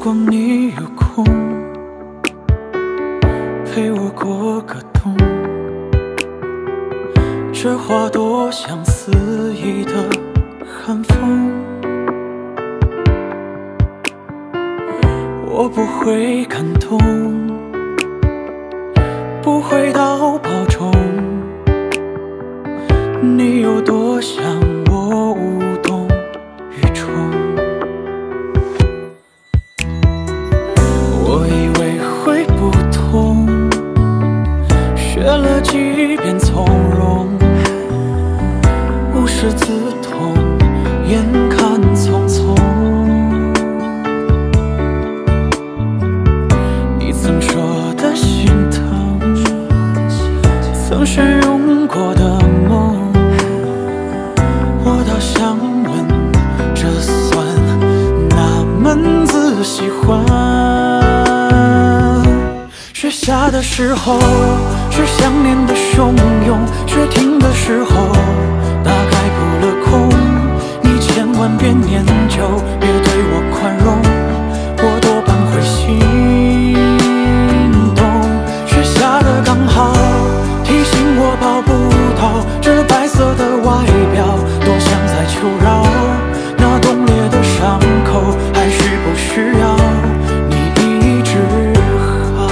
果你有空，陪我过个冬。这花朵像肆意的寒风，我不会感动，不会到保重。你有多想我无动于衷？我以为会不痛，学了几遍从容，无师自通，眼看匆匆。你曾说的心疼，曾深拥过的梦，我倒想问，这算哪门子喜欢？雪下的时候是想念的汹涌，雪停的时候大概扑了空。你千万别念旧，别对我宽容，我多半会心动。雪下的刚好提醒我抱不到这白色的外表，多像在求饶。那冻裂的伤口还需不需要你医治好？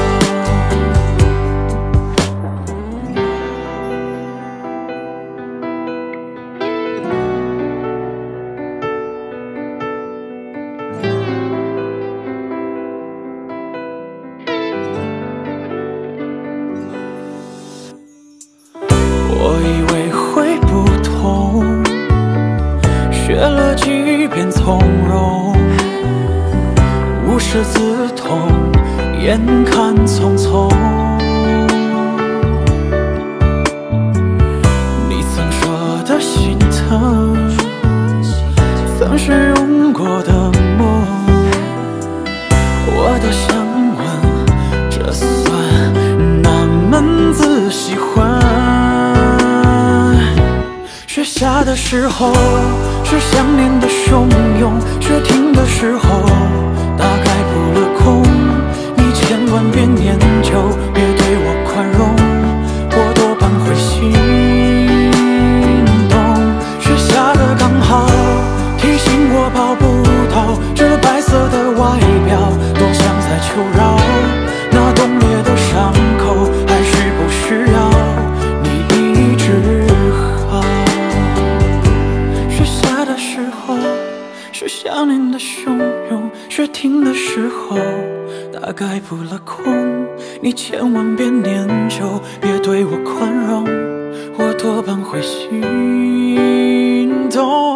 我以为会不痛，学了几遍从容，无师自通，眼看匆匆。你曾说的心疼，曾深拥过的梦，我倒想问，这算哪门子喜欢？雪下的时候是想念的汹涌，雪停的时候大概扑了空。你千万别念旧，别对我宽容，我多半会心动。雪下的刚好提醒我抱不到这白色的外表，多像在求饶。那冻裂的伤口还需不需要你医治好？雪下的时候是想念的汹涌，雪停的时候大概扑了空。你千万别念旧，别对我宽容，我多半会心动。